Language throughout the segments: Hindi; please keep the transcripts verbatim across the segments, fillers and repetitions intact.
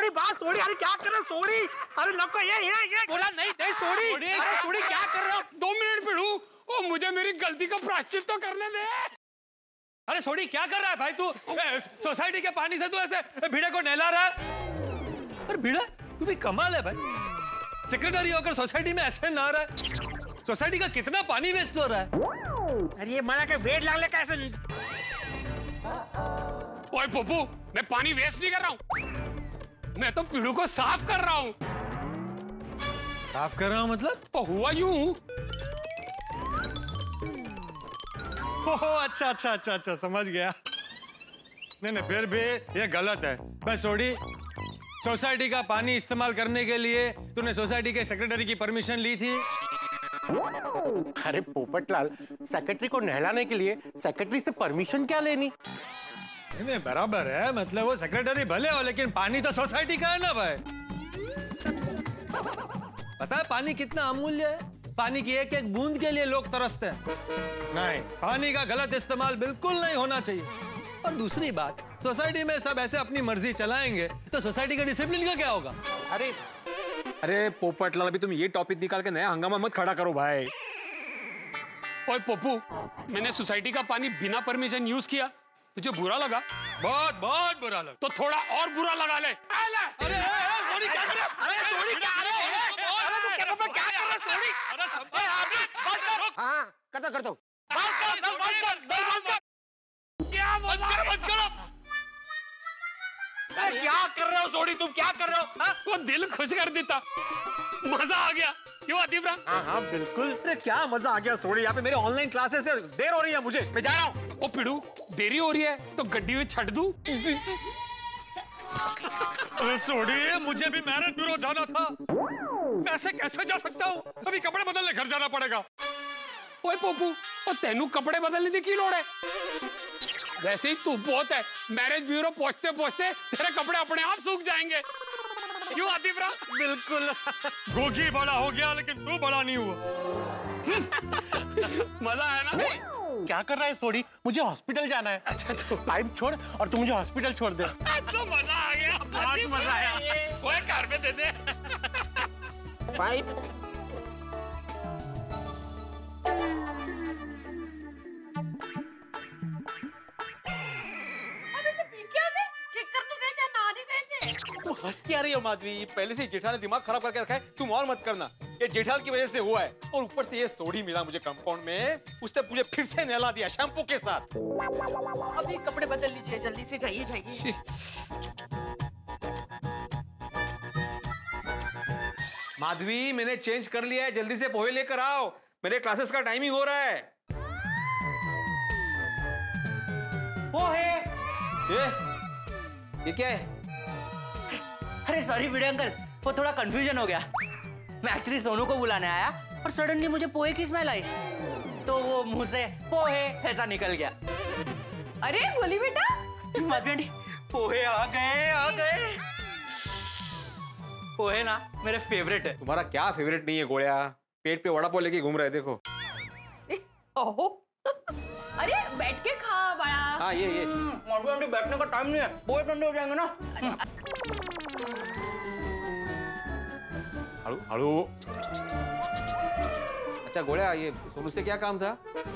मेरी बात सोड़ी। अरे क्या कर रहे सोड़ी? अरे नको ये ये ये बोला नहीं नहीं सोड़ी। अरे सोड़ी क्या कर रहे हो? दो मिनट पिड़ू, ओ मुझे मेरी गलती का प्रायश्चित तो करने दे। अरे सोड़ी क्या कर रहा है भाई तू? सोसाइटी के पानी से तू ऐसे भिड़े को नहला रहा है? अरे भिड़ा तू भी कमाल है भाई। सेक्रेटरी होकर सोसाइटी में ऐसे नहा रहा है। सोसाइटी का कितना पानी वेस्ट हो रहा है। अरे ये मना के वेट लागले कैसे? ओए पप्पू, मैं पानी वेस्ट नहीं कर रहा हूँ, मैं तो पीड़ू को साफ कर रहा हूँ। साफ कर रहा हूँ मतलब? तो हुआ यूं। ओह अच्छा अच्छा अच्छा अच्छा समझ गया। नहीं नहीं फिर भी ये गलत है। भाई सोडी, सोसाइटी का पानी इस्तेमाल करने के लिए तूने सोसाइटी के सेक्रेटरी की परमिशन ली थी? अरे पोपटलाल, सेक्रेटरी को नहलाने के लिए सेक्रेटरी से परमिशन क्या लेनी? नहीं बराबर है, मतलब वो सेक्रेटरी भले हो लेकिन पानी तो सोसाइटी का है ना भाई। पता है पानी कितना अमूल्य है? पानी की एक एक बूंद के लिए लोग तरसते हैं। नहीं, पानी का गलत इस्तेमाल बिल्कुल नहीं होना चाहिए। और दूसरी बात, सोसाइटी में सब ऐसे अपनी मर्जी चलाएंगे तो सोसाइटी का डिसिप्लिन का क्या होगा? अरे अरे पोपटलाल, अभी तुम ये टॉपिक निकाल के नया हंगामा मत खड़ा करो भाई। ओए पप्पू, मैंने सोसाइटी का पानी बिना परमिशन यूज किया, तुझे बुरा लगा? बहुत बहुत बुरा लगा। तो थोड़ा और बुरा लगा ले। अरे सोडी क्या कर रहा है? अरे सोड़ी क्या कर रहे हैं? अरे तू क्या कर रहा है सोड़ी? अरे समझ बात कर। हाँ करता करता हूँ। बात कर बात कर बात कर। क्या मत करो मत करो। क्या कर रहे हो सोड़ी? तुम क्या कर रहे हो? वो दिल खुश कर देता, मजा आ गया। क्यों आतिफ राम? हाँ हाँ बिल्कुल। अरे क्या मजा आ गया सोड़ी। यहाँ पे मेरे ऑनलाइन क्लासेस से देर हो रही है मुझे, मैं जा रहा हूँ। ओ पिड़ू, देरी हो रही है तो गड्डी में छट दूं? अरे सोडी, मुझे भी मैरिज ब्यूरो जाना था। कैसे कैसे जा सकता हूँ? अभी कपड़े बदलने घर जाना पड़ेगा। ओए पप्पू, और तेनू कपड़े बदलने की लोड़ है? वैसे ही तू बहुत है, मैरिज ब्यूरो पहुंचते पहुंचते तेरे कपड़े अपने आप सूख जाएंगे। क्यों आतिफ राम? बिल्कुल। गोगी बड़ा हो गया लेकिन तू बड़ा नहीं हुआ। मजा आया ना? क्या कर रहा है सोडी? मुझे हॉस्पिटल जाना है। अच्छा तो पाइप छोड़ और तू मुझे हॉस्पिटल छोड़ दे। तो मजा आ गया। बहुत मजा आया। ओए कार पे दे दे। पाइप तुम हंस के आ रही हो माधवी? पहले से जेठाल ने दिमाग खराब करके रखा है, तुम और मत करना। ये जेठाल की वजह से हुआ है, और ऊपर से ये सोडी मिला मुझे कंपाउंड में, उसने मुझे फिर से नहला दिया शैम्पू के साथ। अभी कपड़े बदल लीजिए, जल्दी से जाइए जाइए। माधवी मैंने चेंज कर लिया है, जल्दी से पोहे लेकर आओ, मेरे क्लासेस का टाइमिंग हो रहा है। पोहे? ये ये क्या है? अरे सॉरी भिड़े अंकल, वो थोड़ा कंफ्यूजन हो गया। मैं एक्चुअली सोनू को बुलाने आया और सडनली मुझे पोहे की स्मेल आई, तो वो मुंह से पोहे ऐसा निकल गया। अरे बोली बेटा। माधवी आंटी, पोहे आ गए आ गए। पोहे ना मेरे फेवरेट है। तुम्हारा क्या फेवरेट नहीं है गोलिया? पेट पे वड़ा पाव लेके घूम रहे, देखो। ओहो। अरे बैठ के खा बड़ा। हाँ ये ये माधवी आंटी, बैठने का टाइम नहीं है, पोहे ठंडे हो जाएंगे ना। हड़ू हड़ू। अच्छा गोलिया, ये सोनू से क्या काम था?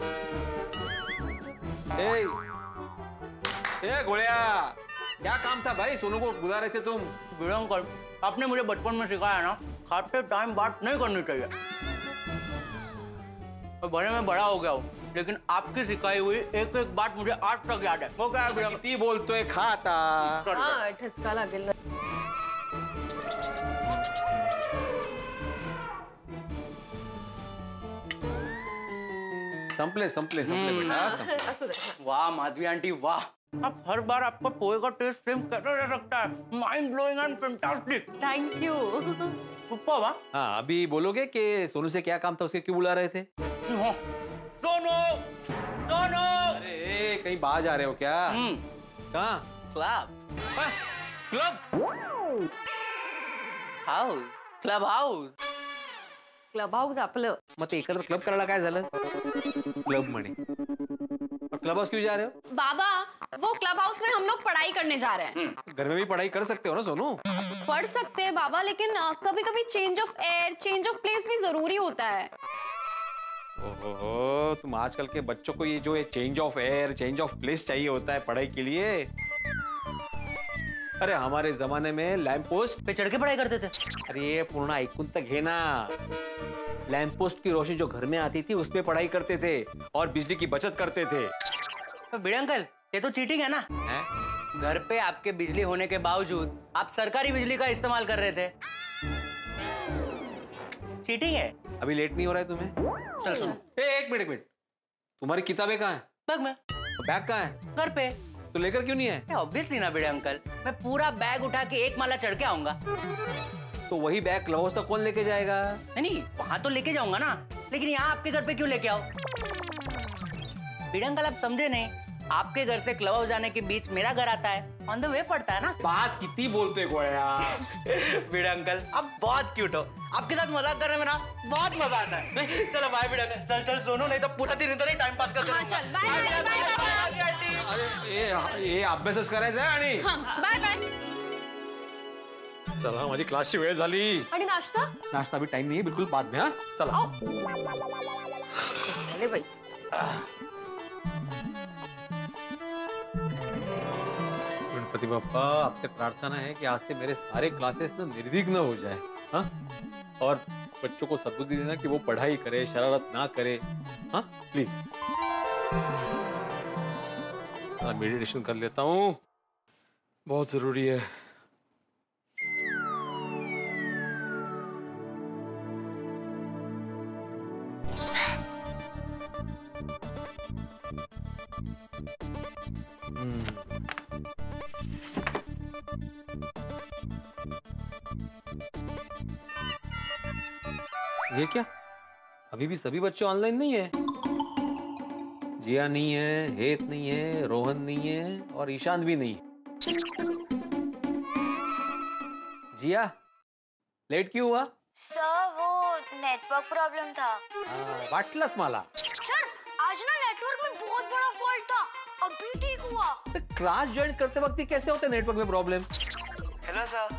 ए, ए गोलिया, क्या काम था भाई? सोनू को बुला रहे थे तुम? भिड़े अंकल, आपने मुझे बचपन में सिखाया ना, खाते टाइम बात नहीं करनी चाहिए। तो भले मैं बड़ा हो गया हूँ, लेकिन आपकी सिखाई हुई एक एक बात मुझे आज तक याद है। वो क्या है? कितनी बोलते है खाता। हाँ ठसका लागेल। संपले संपले संपले बेटा संपले। असू दे। वाह माधवी आंटी वाह, आप हर बार आपका पोहे का टेस्ट सेम कैसे रह सकता है? Mind blowing and fantastic. Thank you. Super वाह। हाँ अभी बोलोगे कि सोनू से क्या काम था, उसके क्यों बुला रहे थे? सोनू सोनू। अरे कहीं बाहर जा रहे हो क्या? कहाँ? Club club house club house club house आपलं. मग ते एकत्र क्लब करायला काय झालं? क्लब म्हणे. और क्लब हाउस क्यों जा रहे हो? बाबा वो क्लब हाउस में हम लोग पढ़ाई करने जा रहे हैं. घर में भी पढ़ाई कर सकते हो ना सोनू. पढ़ सकते हैं बाबा, लेकिन कभी कभी change of air, change of place भी जरूरी होता है। ओहो, तुम आजकल के बच्चों को ये जो ये change of air, change of place चाहिए होता है पढ़ाई के लिए। अरे हमारे जमाने में लैंप पोस्ट पे चढ़ के पढ़ाई करते थे। अरे ये पूर्ण ऐकून तक घे ना, लैंप पोस्ट की रोशनी जो घर में आती थी उसमें पढ़ाई करते थे और बिजली की बचत करते थे। तो बड़े अंकल, ये तो चीटिंग है ना। है? घर पे आपके बिजली होने के बावजूद आप सरकारी बिजली का इस्तेमाल कर रहे थे, चीटिंग है। अभी लेट नहीं हो रहा है तुम्हें? चल सुनो। ए, एक मिनट एक मिनट, तुम्हारी किताबें कहाँ हैं? बैग में। बैग कहाँ है? घर पे। तो लेकर क्यों नहीं है? ऑब्वियसली ना बड़े अंकल, मैं पूरा बैग उठा के एक माला चढ़ के आऊंगा। तो वही बैग क्लब हाउस तक कौन लेके जाएगा? नहीं नहीं, वहां तो लेके जाऊंगा ना, लेकिन यहाँ आपके घर पे क्यों लेके आओ? बड़े अंकल आप समझे नहीं, आपके घर से क्लब हाउस जाने के बीच मेरा घर आता है, ऑन द वे पड़ता है ना। पास कितनी बोलते हो यार। बड़े अंकल आप बहुत क्यूट हो, आपके साथ मजाक करने में ना बहुत मजा आता है। चलो बाय बड़े अंकल, चल चल सोनू, नहीं तो पूरा दिन इधर ही टाइम पास करते हाँ, चल बाय बाय बाय बाय। अरे ये ये अभ्यासच करायचं आहे आणि बाय बाय। चला माझी क्लासची वेळ झाली। आणि नाश्ता? नाश्ता अभी टाइम नहीं है, बिल्कुल बाद में। हाँ चला। चले भाई। गणपति बाप्पा आपसे प्रार्थना है कि आज से मेरे सारे क्लासेस ना निर्विघ्न हो जाए। हाँ, और बच्चों को सद्बुद्धि देना कि वो पढ़ाई करे, शरारत ना करे। हाँ प्लीज। मेडिटेशन कर लेता हूँ, बहुत जरूरी है। ये क्या? अभी भी सभी बच्चे ऑनलाइन नहीं है? जिया नहीं है, हेत नहीं है, रोहन नहीं है और ईशान भी नहीं है। जिया, लेट क्यों हुआ? सर वो नेटवर्क प्रॉब्लम था। वाटलंच मला। सर आज ना नेटवर्क में बहुत बड़ा फॉल्ट था, अभी ठीक हुआ। तो क्लास ज्वाइन करते वक्त ही कैसे होते नेटवर्क में प्रॉब्लम? Hello sir.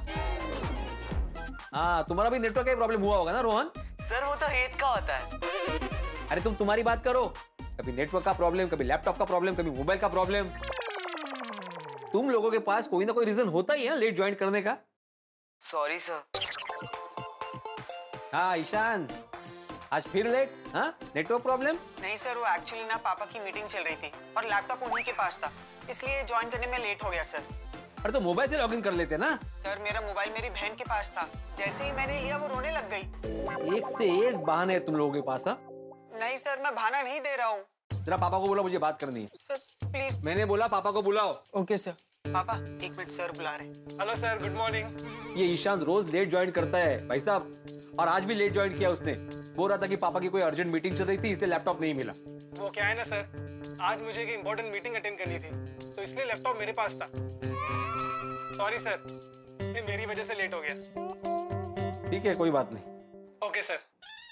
हाँ, तुम्हारा भी नेटवर्क का प्रॉब्लम हुआ होगा ना रोहन? सर वो तो हेत का होता है। अरे तुम तुम्हारी बात करो, कभी नेटवर्क का प्रॉब्लम, कभी लैपटॉप का प्रॉब्लम, कभी मोबाइल का प्रॉब्लम। तुम लोगों के पास कोई ना कोई रीजन होता ही है लेट ज्वाइन करने का। Sorry sir. हाँ ईशान, आज फिर लेट? हाँ, नेटवर्क प्रॉब्लम? नहीं सर, वो एक्चुअली ना पापा की मीटिंग चल रही थी और लैपटॉप उन्हीं के पास था, इसलिए ज्वाइन करने में लेट हो गया सर। अरे तो मोबाइल से लॉगिन कर लेते ना। सर मेरा मोबाइल मेरी बहन के पास था, जैसे ही मैंने लिया वो रोने लग गई। एक से एक बहाने है तुम लोगों के पास। हाँ नहीं सर, मैं बहाना नहीं दे रहा हूँ। जरा पापा को बोला, मुझे बात करनी है। Sir please. मैंने बोला पापा को बुलाओ। Okay sir. पापा एक मिनट, सर बुला रहे। Hello sir, good morning. ये ईशान रोज लेट ज्वाइन करता है भाई साहब, और आज भी लेट ज्वाइन किया उसने। बोल रहा था कि पापा की कोई अर्जेंट मीटिंग चल रही थी इसलिए लैपटॉप नहीं मिला। वो क्या है ना सर, आज मुझे एक इम्पोर्टेंट मीटिंग अटेंड करनी थी तो इसलिए लैपटॉप मेरे पास था। सॉरी सर, ये मेरी वजह से लेट हो गया। ठीक है, कोई बात नहीं। Okay sir.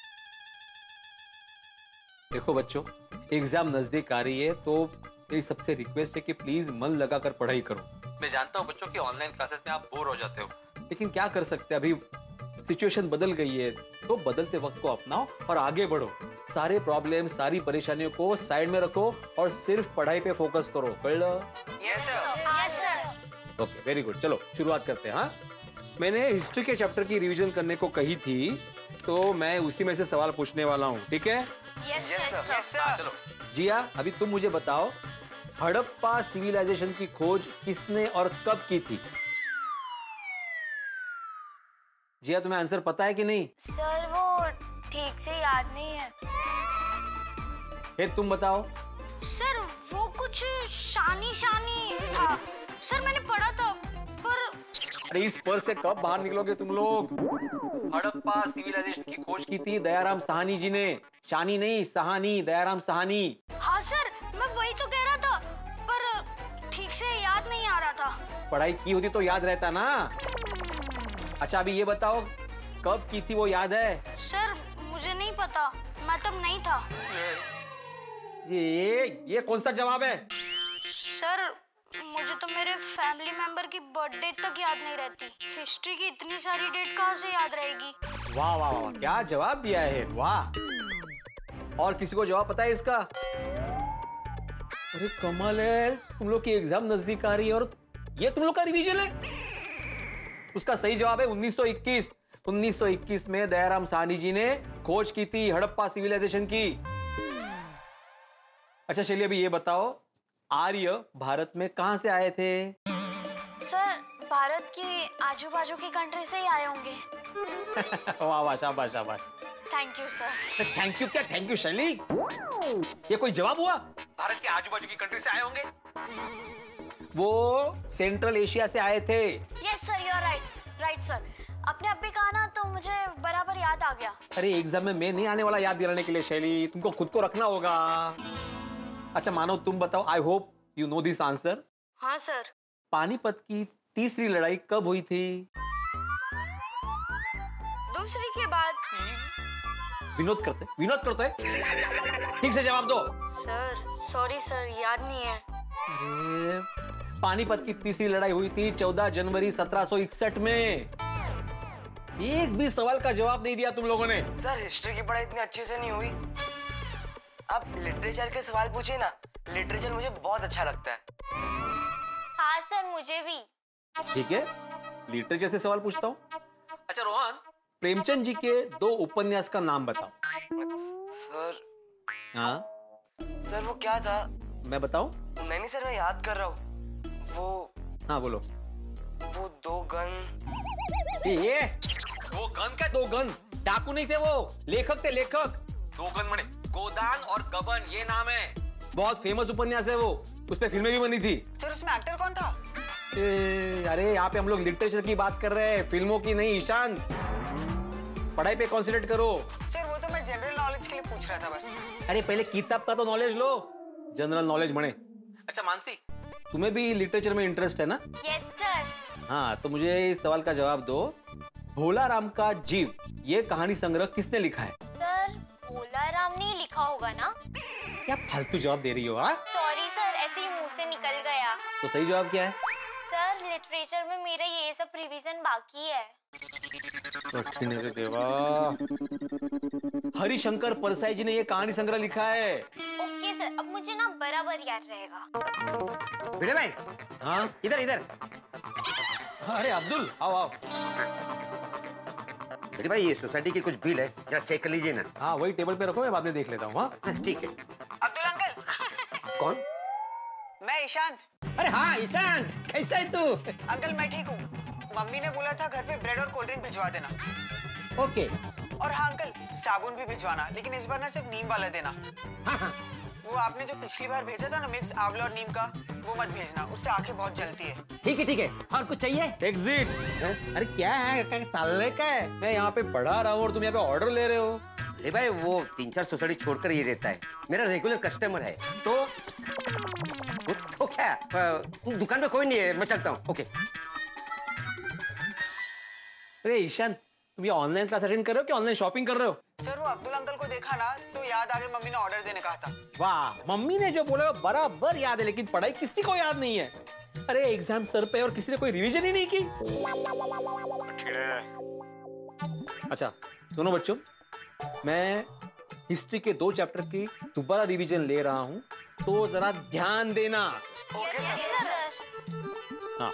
देखो बच्चों, एग्जाम नजदीक आ रही है तो मेरी सबसे रिक्वेस्ट है कि प्लीज मन लगाकर पढ़ाई करो। मैं जानता हूँ बच्चों कि ऑनलाइन क्लासेस में आप बोर हो जाते हो, लेकिन क्या कर सकते हैं, अभी सिचुएशन बदल गई है, तो बदलते वक्त को अपनाओ और आगे बढ़ो। सारे प्रॉब्लम, सारी परेशानियों को साइड में रखो और सिर्फ पढ़ाई पे फोकस करो। कळलं? Yes sir. Yes sir. Okay, very good. चलो शुरुआत करते हैं। हाँ, मैंने हिस्ट्री के चैप्टर की रिवीजन करने को कही थी, तो मैं उसी में से सवाल पूछने वाला हूँ, ठीक है? Yes sir. चलो जिया, अभी तुम मुझे बताओ, हड़प्पा सिविलाइजेशन की खोज किसने और कब की थी? जिया, तुम्हें आंसर पता है कि नहीं? सर वो ठीक से याद नहीं है। फिर तुम बताओ। सर वो कुछ शानी शानी था, सर मैंने पढ़ा था पर। अरे इस पर से कब बाहर निकलोगे तुम लोग? हड़प्पा सिविलाइजेशन की खोज की थी दयाराम साहनी जी ने। शानी नहीं, सहानी, दयाराम साहनी। हाँ सर, मैं वही तो कह रहा था, पर ठीक से याद नहीं आ रहा था। पढ़ाई की होती तो याद रहता ना। अच्छा अभी ये बताओ, कब की थी वो याद है? सर मुझे नहीं पता, मैं तब नहीं था। ये ये कौन सा जवाब है? सर मुझे तो मेरे फैमिली मेंबर की बर्थ डेट तक याद नहीं रहती। हिस्ट्री की इतनी सारी डेट कहाँ से याद रहेगी? वाह वाह वाह, क्या जवाब दिया है, वाह। और किसी को जवाब पता है इसका? अरे कमाल है, तुम लोग की एग्जाम नजदीक आ रही है और ये तुम लोग का रिवीजन है। उसका सही जवाब है उन्नीस सौ इक्कीस। उन्नीस सौ इक्कीस में दयाराम साहनी जी ने खोज की थी हड़प्पा सिविलाइजेशन की। अच्छा शैली, अभी ये बताओ, आर्य भारत में कहां से आए थे? सर, भारत की आजू बाजू की कंट्री से ही आए होंगे। वाह वाह, शाबाश शाबाश। Thank you sir. Thank you क्या थैंक यू शैली? ये कोई जवाब हुआ? भारत के आजू बाजू की कंट्री से आए होंगे। वो सेंट्रल एशिया से आए थे। Yes sir, you are right right sir. आपने अब भी कहा ना तो मुझे बराबर याद आ गया। अरे एग्जाम में मैं नहीं आने वाला याद दिलाने के लिए शैली, तुमको खुद को रखना होगा। अच्छा मानो तुम बताओ, I hope you know this answer. हाँ सर। पानीपत की तीसरी लड़ाई कब हुई थी? दूसरी के बाद। विनोद करते विनोद करते ठीक से जवाब दो। सर सॉरी सर, याद नहीं है। अरे पानीपत की तीसरी लड़ाई हुई थी चौदह जनवरी सत्रह सौ इकसठ में। एक भी सवाल का जवाब नहीं दिया तुम लोगों ने। सर हिस्ट्री की पढ़ाई इतनी अच्छे से नहीं हुई। आप लिटरेचर के सवाल पूछिए ना, लिटरेचर मुझे बहुत अच्छा लगता है। हाँ सर, मुझे भी। ठीक है, लिटरेचर से सवाल पूछता हूँ। अच्छा रोहन, प्रेमचंद जी के दो उपन्यास का नाम बताओ। सर। हाँ सर वो क्या था? मैं बताऊं? नहीं नहीं सर, मैं याद कर रहा हूँ। वो हाँ बोलो। वो दो गन। ये दो गन क्या? दो गन डाकू नहीं थे, वो लेखक थे, लेखक। दो गन मने गोदान और गबन, ये नाम है। बहुत फेमस उपन्यास है वो, उस पे फिल्में भी बनी थी। सर उसमें एक्टर कौन था? ए, अरे यहाँ पे हम लोग लिटरेचर की बात कर रहे हैं, फिल्मों की नहीं। ईशान, पढ़ाई पे कॉन्सेंट्रेट करो। सर वो तो मैं जनरल नॉलेज के लिए पूछ रहा था बस। अरे पहले किताब का तो नॉलेज लो, जनरल नॉलेज बने। अच्छा मानसी, तुम्हें भी लिटरेचर में इंटरेस्ट है ना? Yes sir. हाँ तो मुझे इस सवाल का जवाब दो। भोला राम का जीव, ये कहानी संग्रह किसने लिखा है? सर भोला राम ने लिखा होगा ना? क्या फालतू जवाब दे रही हो? हाँ सॉरी सर, ऐसे ही मुंह से निकल गया। तो सही जवाब क्या है? सर लिटरेचर में मेरा ये सब रिवीजन बाकी है। देवा, हरिशंकर परसाई जी ने ये कहानी संग्रह लिखा है। ओके सर, अब मुझे ना बराबर याद रहेगा। भिड़े भाई, हाँ इधर इधर। अरे अब्दुल, आओ आओ। भिड़े भाई, ये सोसाइटी की कुछ बिल है, जरा चेक कर लीजिए ना। हाँ वही टेबल पे रखो, मैं बाद में देख लेता हूँ। हाँ ठीक है। अब्दुल अंकल। कौन? मैं ईशांत। अरे हाँ ईशांत, कैसा है तू? अंकल मैं ठीक हूँ। मम्मी ने बोला था घर पे ब्रेड और कोल्ड ड्रिंक भिजवा देना। ओके। और हाँ अंकल, साबुन भी भिजवाना, लेकिन इस बार ना सिर्फ नीम वाला देना। हाँ हाँ। वो आपने जो पिछली बार भेजा था ना मिक्स आंवला और नीम का, वो मत भेजना, उससे आंखें बहुत जलती है। ठीक है ठीक है। और कुछ चाहिए? एग्जिट। अरे क्या है, क्या चालने का है? मैं यहाँ पे पढ़ा रहा हूँ और तुम यहाँ पे ऑर्डर ले रहे हो। अरे भाई वो तीन चार सोसाइटी छोड़कर ये रहता है, मेरा रेगुलर कस्टमर है। तो तो, तो क्या, दुकान पे कोई नहीं है, मैं चलता हूँ। ओके। अरे ईशान, तुम ये ऑनलाइन क्लास अटेंड कर रहे हो कि ऑनलाइन शॉपिंग कर रहे हो? सर वो अब्दुल अंकल को देखा ना तो याद आ गया, मम्मी ने ऑर्डर देने कहा था। वाह, मम्मी ने जो बोला बराबर याद है, लेकिन पढ़ाई किसी को याद नहीं है। अरे एग्जाम सर पे और किसी ने कोई रिवीजन ही नहीं की। अच्छा सुनो बच्चों, मैं हिस्ट्री के दो चैप्टर की दोबारा रिवीजन ले रहा हूँ, तो जरा ध्यान देना। Okay sir. हाँ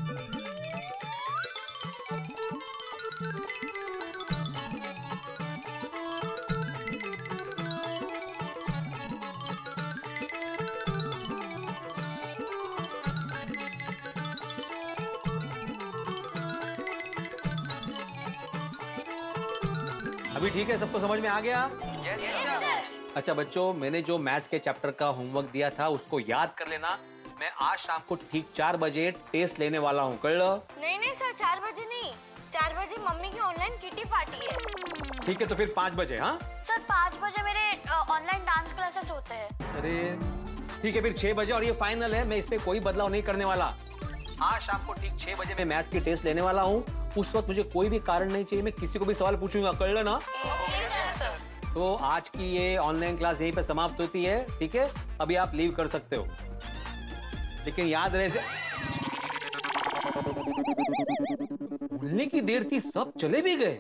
अभी ठीक है, सबको समझ में आ गया? Yes sir. अच्छा बच्चों, मैंने जो मैथ्स के चैप्टर का होमवर्क दिया था उसको याद कर लेना। मैं आज शाम को ठीक चार बजे टेस्ट लेने वाला हूँ, कर लो। नहीं नहीं सर, चार बजे नहीं, चार बजे मम्मी की ऑनलाइन किटी पार्टी है। ठीक है तो फिर पाँच बजे। हाँ सर पाँच बजे मेरे ऑनलाइन डांस क्लासेस होते हैं। अरे ठीक है फिर छह बजे, और ये फाइनल है, मैं इस पे कोई बदलाव नहीं करने वाला। आज शाम को ठीक छह बजे मैं मैथ्स की टेस्ट लेने वाला हूँ। उस वक्त मुझे कोई भी कारण नहीं चाहिए, मैं किसी को भी सवाल पूछूंगा, कर लेना। Okay sir. तो आज की ये ऑनलाइन क्लास यहीं पे समाप्त होती है, ठीक है? अभी आप लीव कर सकते हो। लेकिन याद रहे से बोलने की देर थी, सब चले भी गए।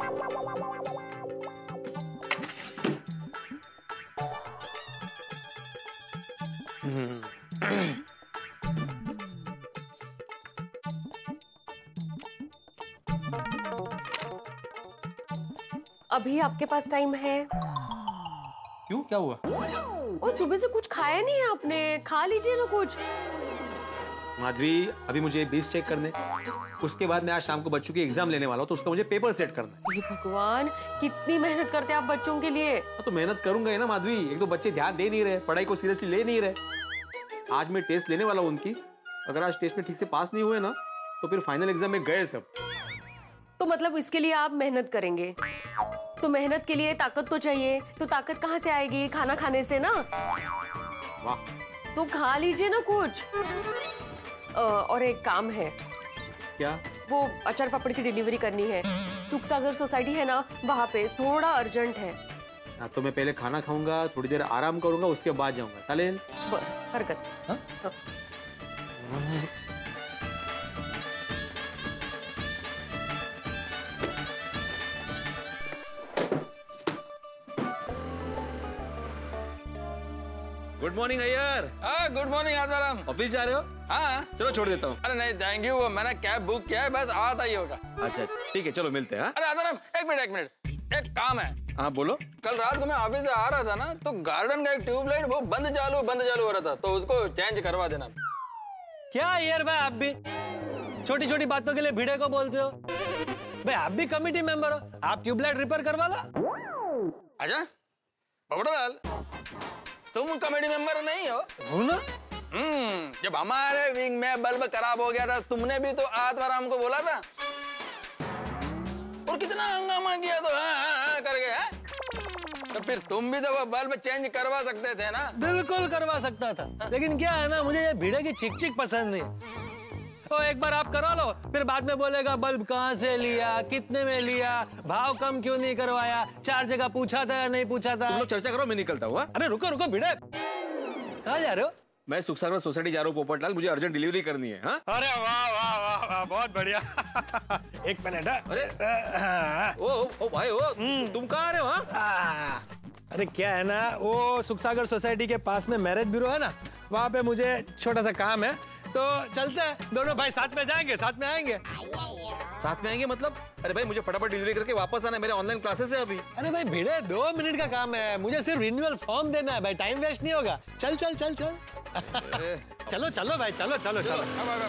अभी आपके पास टाइम है? क्यों, क्या हुआ? और सुबह से कुछ खाया नहीं है आपने, खा लीजिए ना कुछ। माधवी, अभी मुझे बीस चेक करने, उसके बाद मैं आज शाम को बच्चों की एग्जाम लेने वाला हूँ, तो उसका मुझे पेपर सेट करना है। हे भगवान, कितनी मेहनत करते हैं आप बच्चों के लिए। तो मेहनत करूंगा ही ना माधवी। एक तो बच्चे ध्यान दे नहीं रहे, पढ़ाई को सीरियसली ले नहीं रहे। आज मैं टेस्ट लेने वाला हूँ उनकी, अगर आज टेस्ट में ठीक से पास नहीं हुए ना तो फिर फाइनल एग्जाम में गए सब। तो मतलब इसके लिए आप मेहनत करेंगे, तो मेहनत के लिए ताकत तो चाहिए, तो ताकत कहाँ से आएगी? खाना खाने से ना। वाह, तो खा लीजिए ना कुछ। आ, और एक काम है। क्या? वो अचार पापड़ की डिलीवरी करनी है, सुखसागर सोसाइटी है ना, वहाँ पे थोड़ा अर्जेंट है। हाँ, तो मैं पहले खाना खाऊंगा, थोड़ी देर आराम करूंगा, उसके बाद जाऊंगा। सालेन? हरकत। हाँ? हाँ। Good morning Iyer. हाँ, गुड मॉर्निंग आत्माराम। ऑफिस जा रहे हो? हाँ, चलो छोड़ देता हूँ। अरे नहीं थैंक यू, मैंने कैब बुक किया है, बस आता ही होगा। अच्छा ठीक है, चलो मिलते हैं। अरे आत्माराम, एक मिनट एक मिनट, एक काम है। हाँ बोलो। कल रात को मैं ऑफिस से आ रहा था ना, तो गार्डन का एक ट्यूबलाइट वो बंद चालू बंद चालू हो रहा था, तो उसको चेंज करवा देना। क्या अय्यर भाई, आप भी छोटी छोटी बातों के लिए भिड़े को बोलते हो? भाई आप भी कमेटी मेंबर हो, आप ट्यूबलाइट रिपेयर करवा ला। अच्छा पोपटलाल, तुम कमेटी मेंबर नहीं हो? हो ना। हम्म, जब हमारे विंग में बल्ब खराब हो गया था, तुमने भी तो आत्माराम को बोला था, और कितना हंगामा किया तो हाँ हाँ हाँ करके है? तो फिर तुम भी तो वो बल्ब चेंज करवा सकते थे ना? बिल्कुल करवा सकता था, लेकिन क्या है ना, मुझे ये भिड़े की चिक चिक पसंद नहीं। तो एक बार आप करा लो, फिर बाद में बोलेगा बल्ब कहाँ से लिया, कितने में लिया, भाव कम क्यों नहीं करवाया, चार जगह पूछा था या नहीं पूछा था। तुम लोग चर्चा करो, मैं निकलता हूँ। अरे रुको रुको भिड़े, कहाँ जा रहे हो? मैं सुखसागर सोसाइटी जा रहा हूँ पोपटलाल, मुझे अर्जेंट डिलीवरी करनी है। हाँ? अरे वाह वाह वाह वाह, बहुत बढ़िया। एक मिनट। अरे ओ ओ भाई ओ, तुम कहाँ आ रहे हो? हाँ? अरे क्या है ना, वो सुखसागर सोसाइटी के पास में मैरिज ब्यूरो है ना, वहाँ पे मुझे छोटा सा काम है, तो चलते हैं दोनों भाई, साथ में जाएंगे, साथ में आएंगे। साथ में आएंगे मतलब? अरे भाई मुझे फटाफट डिलीवरी करके वापस आना है, मेरे ऑनलाइन क्लासेस है अभी। अरे भाई भिड़े, दो मिनट का काम है, मुझे सिर्फ रिन्यूअल फॉर्म देना है भाई, टाइम वेस्ट नहीं होगा। चल चल चल चल चलो चलो भाई, चलो चलो चलो।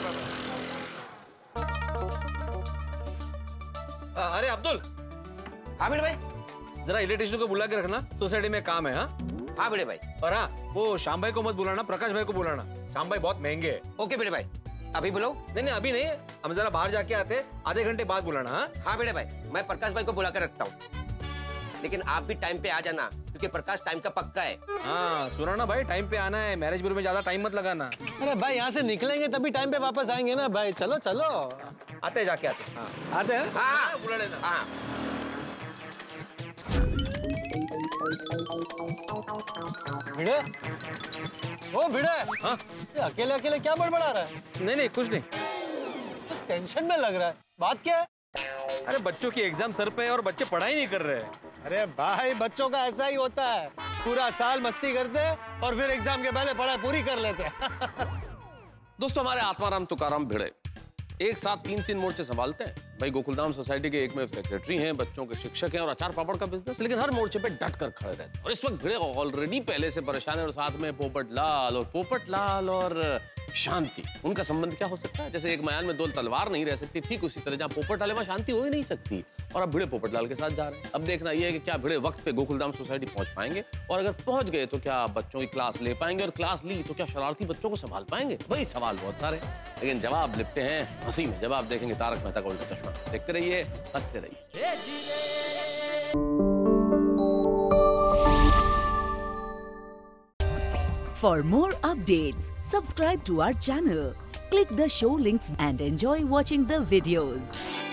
अरे अब्दुल। हाँ बेटे भाई। जरा इलेक्ट्रिशियन को बुला के रखना, सोसाइटी में काम है। हाँ हाँ बेटे भाई। और हाँ, वो श्याम भाई को मत बुलाना, प्रकाश भाई को बुलाना, श्याम भाई बहुत महंगे हैं। ओके बेटे भाई, अभी बुलाओ? नहीं नहीं अभी नहीं, हम जरा बाहर जाके आते, आधे घंटे बाद बुलाना। हाँ हाँ बेटे भाई, मैं प्रकाश भाई को बुला कर रखता हूँ, लेकिन आप भी टाइम पे आ जाना, क्योंकि प्रकाश टाइम का पक्का है। हाँ सुनो ना भाई, टाइम पे आना है, मैरिज ब्यूरो में ज्यादा टाइम मत लगाना। अरे भाई यहाँ से निकलेंगे तभी टाइम पे वापस आएंगे ना भाई, चलो चलो। आते जाके आते। हाँ आते हैं। हाँ बुला लेना। हाँ भिड़े, ओ भिड़े। हाँ अकेले अकेले क्या बड़बड़ा रहा है? नहीं नहीं कुछ नहीं, कुछ टेंशन में लग रहा है, बात क्या है? अरे बच्चों की एग्जाम सर पे है और बच्चे पढ़ाई नहीं कर रहे हैं। अरे भाई बच्चों का ऐसा ही होता है, पूरा साल मस्ती करते हैं और फिर एग्जाम के पहले पढ़ाई पूरी कर लेते हैं। दोस्तों हमारे आत्माराम तुकाराम भिड़े एक साथ तीन तीन मोर्चे संभालते हैं। भाई गोकुलधाम सोसाइटी के एक में सेक्रेटरी हैं, बच्चों के शिक्षक हैं और अचार पापड़ का बिजनेस, लेकिन हर मोर्चे पे डट कर खड़े रहते हैं। और इस वक्त भिड़े ऑलरेडी पहले से परेशान है, और साथ में पोपटलाल और पोपटलाल और शांति। उनका संबंध क्या हो सकता है? जैसे एक मयान में दो तलवार नहीं रह सकती, ठीक उसी तरह जहाँ पोपटलाल में शांति हो ही नहीं सकती, और अब भिड़े पोपटलाल के साथ जा रहे हैं। अब देखना यह है कि क्या भिड़े वक्त पे गोकुलधाम सोसाइटी पहुंच पाएंगे, और अगर पहुंच गए तो क्या बच्चों की क्लास ले पाएंगे, और क्लास ली तो क्या शरारती बच्चों को संभाल पाएंगे? वही सवाल बहुत सारे, लेकिन जवाब लिपटे हैं हंसी में। जवाब देखेंगे तारक मेहता का उल्टा चश्मा। देखते रहिए, हंसते रहिए। For more updates, subscribe to our channel, click the show links and enjoy watching the videos.